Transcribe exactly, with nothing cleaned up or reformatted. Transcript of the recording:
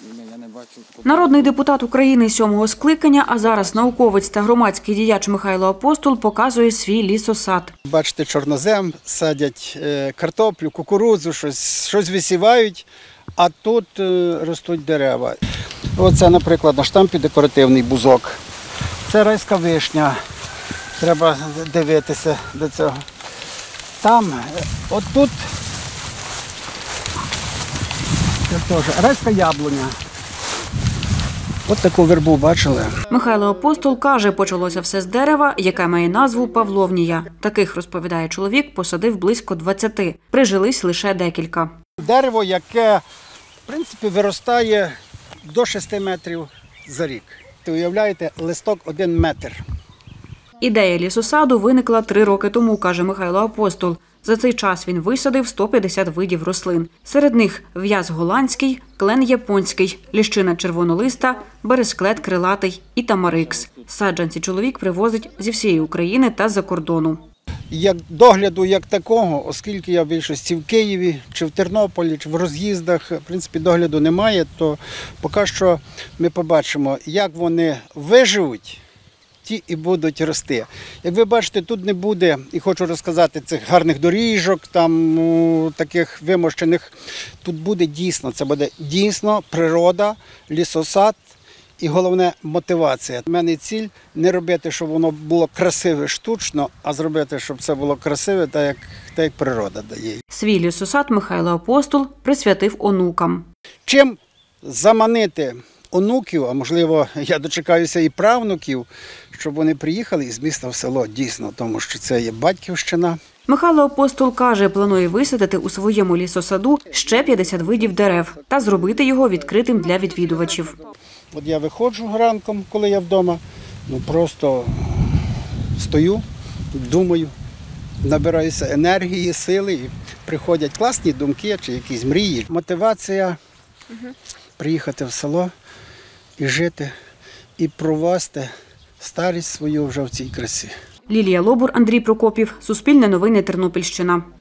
Народний депутат України сьомого скликання, а зараз науковець та громадський діяч Михайло Апостол показує свій лісосад. Бачите, чорнозем, садять картоплю, кукурудзу, щось, щось висівають, а тут ростуть дерева. Оце, наприклад, на штампі декоративний бузок. Це райська вишня. Треба дивитися до цього. Там, от тут, це теж райська яблуня. От таку вербу бачили. Михайло Апостол каже, почалося все з дерева, яке має назву Павловнія. Таких, розповідає чоловік, посадив близько двадцяти. Прижились лише декілька. Дерево, яке, в принципі, виростає до шести метрів за рік. Ви уявляєте, листок один метр. Ідея лісосаду виникла три роки тому, каже Михайло Апостол. За цей час він висадив сто п'ятдесят видів рослин. Серед них в'яз голландський, клен японський, ліщина червонолиста, бересклет крилатий і тамарикс. Саджанці чоловік привозить зі всієї України та з-за кордону. Як догляду як такого, оскільки я в більшості в Києві, чи в Тернополі, чи в роз'їздах, в принципі, догляду немає, то поки що ми побачимо, як вони виживуть, ті і будуть рости. Як ви бачите, тут не буде, і хочу розказати, цих гарних доріжок, там таких вимощених. Тут буде дійсно, це буде дійсно природа, лісосад і головне мотивація. У мене ціль не робити, щоб воно було красиве штучно, а зробити, щоб це було красиве, так як, так як природа дає. Свій лісосад Михайло Апостол присвятив онукам. Чим заманити онуків, а можливо, я дочекаюся і правнуків, щоб вони приїхали із міста в село, дійсно, тому що це є батьківщина. Михайло Апостол каже, планує висадити у своєму лісосаду ще п'ятдесят видів дерев та зробити його відкритим для відвідувачів. От я виходжу ранком, коли я вдома, ну просто стою, думаю, набираюся енергії, сили, і приходять класні думки чи якісь мрії. Мотивація приїхати в село і жити, і провести старість свою вже в цій красі. Лілія Лобур, Андрій Прокопів. Суспільне новини, Тернопільщина.